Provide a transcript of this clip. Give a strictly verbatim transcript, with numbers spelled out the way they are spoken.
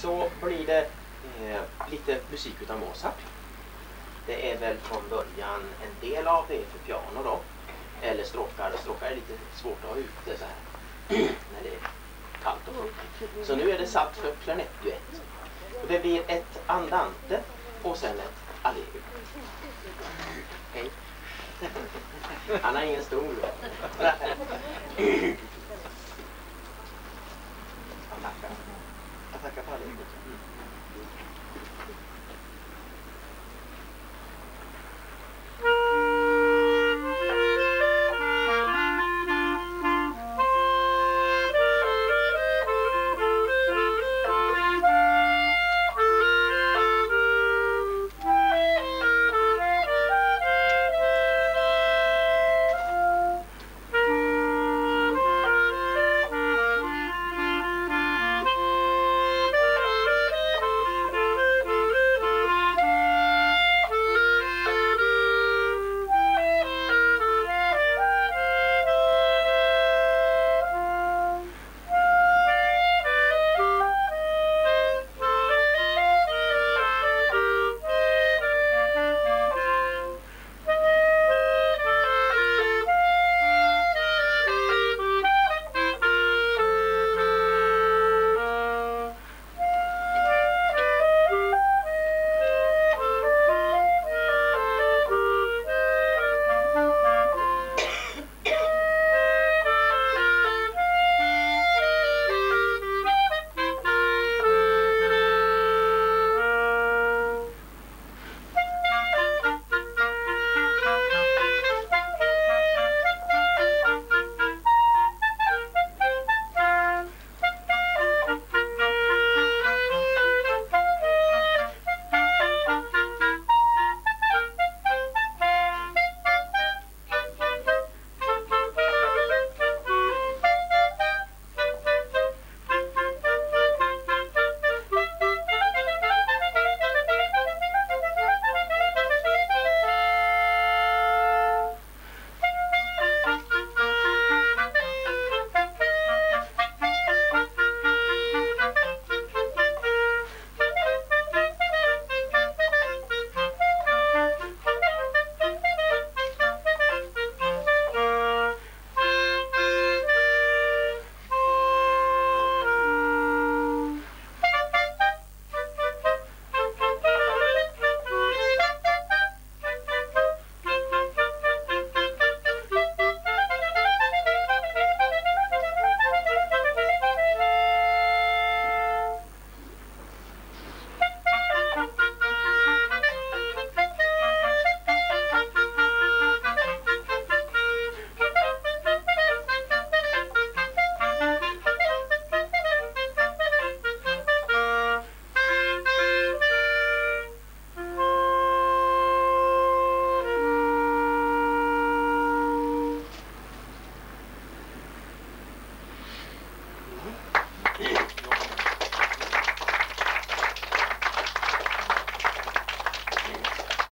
så blir det eh, lite musik utav Mozart. Det är väl från början en del av det för piano då. Eller stråkar. Stråkar är lite svårt att ha ute så här. När det är kallt och fuktigt. Så nu är det satt för klanettduett. Och det blir ett andante och sen ett allegro. Hej. Han har ingen stol.